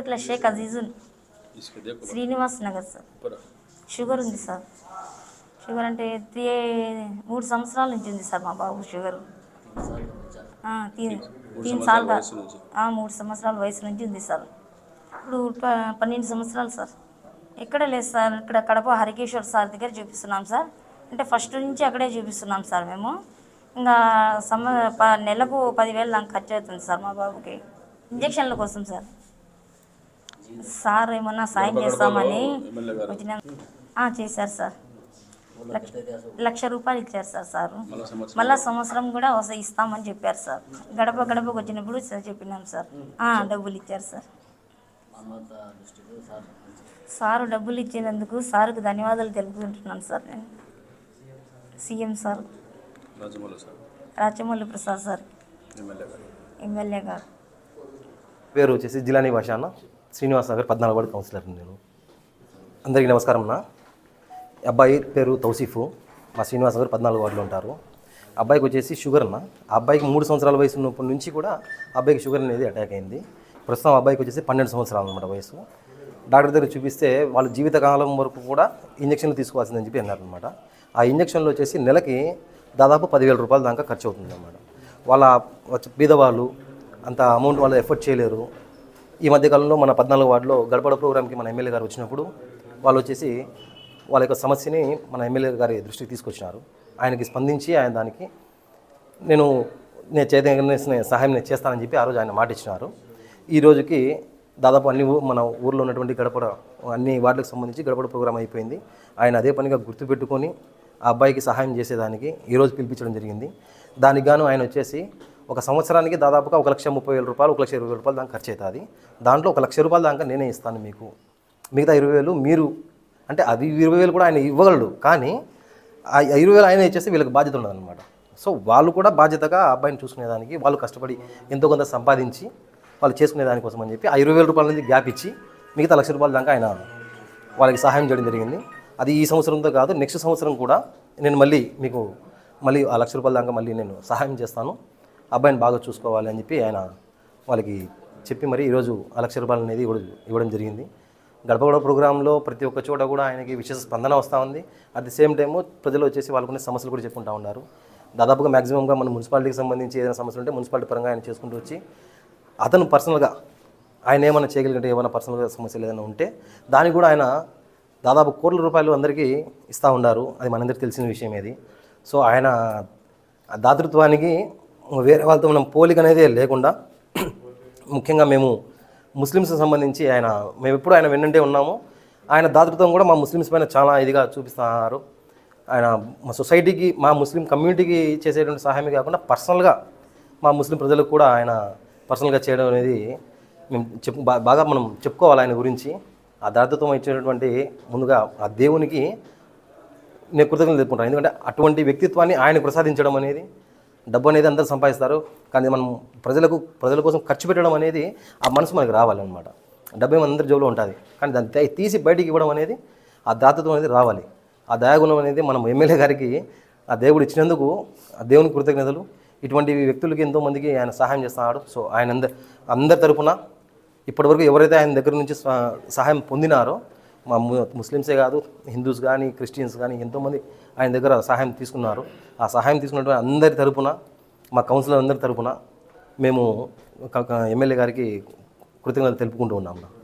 Bapatla Shaik Azizun Srinivas Nagar sir. Sugar ఉంది sir. Sugar అంటే 3 సంవత్సరాల నుంచి ఉంది సార్ మా బాబు షుగర్. 3 సంవత్సరాల వయసు నుంచి ఉంది సార్. ఇప్పుడు 12 సంవత్సరాలు సార్. ఎక్కడ లేదు సార్. ఇక్కడ కడప హరికేశ్వర్ సార్ దగ్గర చూపిస్తున్నాం సార్. అంటే ఫస్ట్ నుంచి అక్కడే చూపిస్తున్నాం సార్ మేము. ఇంకా నెలకు 10,000 దాకా ఖర్చు అవుతుంది సార్ మా బాబుకి ఇంజక్షన్ల కోసం సార్. సార్ ఏమన్నా సాయం చేస్తామని వచ్చిన చేశారు సార్. 1,00,000 రూపాయలు ఇచ్చారు సార్. సారు మళ్ళీ సంవత్సరం కూడా ఇస్తామని చెప్పారు సార్. గడప గడపకు వచ్చినప్పుడు చెప్పినాం సార్. డబ్బులు ఇచ్చారు సార్. సారు డబ్బులు ఇచ్చినందుకు సార్కు ధన్యవాదాలు తెలుపుకుంటున్నాను సార్. నేను CM sir Rajamouli Prasad sir MLA గారు. పేరు వచ్చేసి జిలానీ భాష అన్న, శ్రీనివాస్ నగర్ 14 వార్డు కౌన్సిలర్. నేను అందరికీ నమస్కారం అన్న. అబ్బాయి పేరు తౌసీఫు, మా శ్రీనివాస్ నగర్ 14 వార్డులో ఉంటారు. అబ్బాయికి వచ్చేసి షుగర్ అన్న. ఆ అబ్బాయికి 3 సంవత్సరాల వయసు ఉన్నప్పటి నుంచి కూడా అబ్బాయికి షుగర్ అనేది అటాక్ అయింది. ప్రస్తుతం అబ్బాయికి వచ్చేసి 12 సంవత్సరాలు అనమాట వయసు. డాక్టర్ దగ్గర చూపిస్తే వాళ్ళు జీవితకాలం వరకు కూడా ఇంజక్షన్లు తీసుకోవాల్సిందని చెప్పి అన్నారనమాట. ఆ ఇంజక్షన్లు వచ్చేసి నెలకి దాదాపు 10,000 రూపాయల దాకా ఖర్చు అవుతుంది అన్నమాట. వాళ్ళ బీదవాళ్ళు అంత అమౌంట్ వాళ్ళు ఎఫర్ట్ చేయలేరు. ఈ మధ్యకాలంలో మన 14 వార్డులో గడపడ ప్రోగ్రామ్కి మన ఎమ్మెల్యే గారు వచ్చినప్పుడు వాళ్ళు వచ్చేసి వాళ్ళ యొక్క సమస్యని మన ఎమ్మెల్యే గారి దృష్టికి తీసుకొచ్చినారు. ఆయనకి స్పందించి ఆయన దానికి నేను సహాయం చేస్తానని చెప్పి ఆ రోజు ఆయన మాట ఇచ్చినారు. ఈ రోజుకి దాదాపు మన ఊర్లో ఉన్నటువంటి గడపడ అన్ని వార్డులకు సంబంధించి గడపడ ప్రోగ్రాం అయిపోయింది. ఆయన అదే పనిగా గుర్తుపెట్టుకొని ఆ అబ్బాయికి సహాయం చేసేదానికి ఈరోజు పిలిపించడం జరిగింది. దానికి గాను ఆయన వచ్చేసి ఒక సంవత్సరానికి దాదాపుగా 1,30,000 రూపాయలు 1,20,000 రూపాయలు దాకా ఖర్చు అవుతుంది. దాంట్లో 1,00,000 రూపాయల దాకా నేనే ఇస్తాను మీకు, మిగతా 20,000 మీరు, అంటే అది 20,000 కూడా ఆయన ఇవ్వగలడు, కానీ ఆ 20,000 ఆయన ఇచ్చేసి వీళ్ళకి బాధ్యత ఉండదన్నమాట. సో వాళ్ళు కూడా బాధ్యతగా ఆ అబ్బాయిని చూసుకునేదానికి వాళ్ళు కష్టపడి ఎంతో కొంత సంపాదించి వాళ్ళు చేసుకునే దానికోసం అని చెప్పి ఆ 20,000 రూపాయల నుంచి గ్యాప్ ఇచ్చి మిగతా 1,00,000 రూపాయల దాకా ఆయన వాళ్ళకి సహాయం చేయడం జరిగింది. అది ఈ సంవత్సరంతో కాదు, నెక్స్ట్ సంవత్సరం కూడా నేను మీకు మళ్ళీ ఆ 1,00,000 రూపాయల దాకా మళ్ళీ నేను సహాయం చేస్తాను, అబ్బాయిని బాగా చూసుకోవాలి అని చెప్పి ఆయన వాళ్ళకి చెప్పి మరి ఈరోజు ఆ 1,00,000 రూపాయలు అనేది ఇవ్వడం జరిగింది. గడపగడ ప్రోగ్రాంలో ప్రతి ఒక్క చోట కూడా ఆయనకి విశేష స్పందన వస్తూ ఉంది. అట్ ది సేమ్ టైము ప్రజలు వచ్చేసి వాళ్ళకున్న సమస్యలు కూడా చెప్పుకుంటూ ఉన్నారు. దాదాపుగా మ్యాక్సిమంగా మన మున్సిపాలిటీకి సంబంధించి ఏదైనా సమస్యలు ఉంటే మున్సిపాలిటీ పరంగా ఆయన చేసుకుంటూ వచ్చి అతను పర్సనల్గా ఆయన ఏమైనా చేయగలిగితే ఏమైనా పర్సనల్గా సమస్యలు ఏదైనా ఉంటే దానికి కూడా ఆయన దాదాపు కోట్ల రూపాయలు అందరికీ ఇస్తూ ఉన్నారు. అది మనందరికీ తెలిసిన విషయం ఏది. సో ఆయన దాతృత్వానికి వేరే వాళ్ళతో మనం పోలిక అనేది లేకుండా, ముఖ్యంగా మేము ముస్లిమ్స్కి సంబంధించి మేము ఎప్పుడు ఆయన వెన్నంటే ఉన్నాము. ఆయన దాతృత్వం కూడా మా ముస్లిమ్స్ పైన చాలా ఇదిగా చూపిస్తున్నారు. ఆయన మా సొసైటీకి, మా ముస్లిం కమ్యూనిటీకి చేసేటువంటి సహాయమే కాకుండా పర్సనల్గా మా ముస్లిం ప్రజలకు కూడా ఆయన పర్సనల్గా చేయడం అనేది మేము బాగా మనం చెప్పుకోవాలి ఆయన గురించి. ఆ దాతృత్వం ఇచ్చేటటువంటి ముందుగా ఆ దేవునికి నేను కృతజ్ఞతలు తెలుపుకుంటాను. ఎందుకంటే అటువంటి వ్యక్తిత్వాన్ని ఆయన ప్రసాదించడం అనేది, డబ్బు అనేది అందరూ సంపాదిస్తారు, కానీ మనం ప్రజల కోసం ఖర్చు పెట్టడం అనేది ఆ మనసు మనకి రావాలన్నమాట. డబ్బు ఏమో అందరి జోబులో ఉంటుంది, కానీ దాన్ని తీసి బయటికి ఇవ్వడం అనేది ఆ దాతృత్వం అనేది రావాలి. ఆ దయాగుణం అనేది మనం ఎమ్మెల్యే గారికి ఆ దేవుడు ఇచ్చినందుకు ఆ దేవునికి కృతజ్ఞతలు. ఇటువంటి వ్యక్తులకి ఎంతోమందికి ఆయన సహాయం చేస్తున్నాడు. సో ఆయన అందరి తరపున ఇప్పటివరకు ఎవరైతే ఆయన దగ్గర నుంచి సహాయం పొందినారో, మా ముస్లిమ్సే కాదు, హిందూస్ కానీ క్రిస్టియన్స్ కానీ ఎంతోమంది ఆయన దగ్గర సహాయం తీసుకున్నారు. ఆ సహాయం తీసుకున్నటువంటి అందరి తరపున, మా కౌన్సిలర్ అందరి తరపున మేము ఎమ్మెల్యే గారికి కృతజ్ఞతలు తెలుపుకుంటూ ఉన్నాము.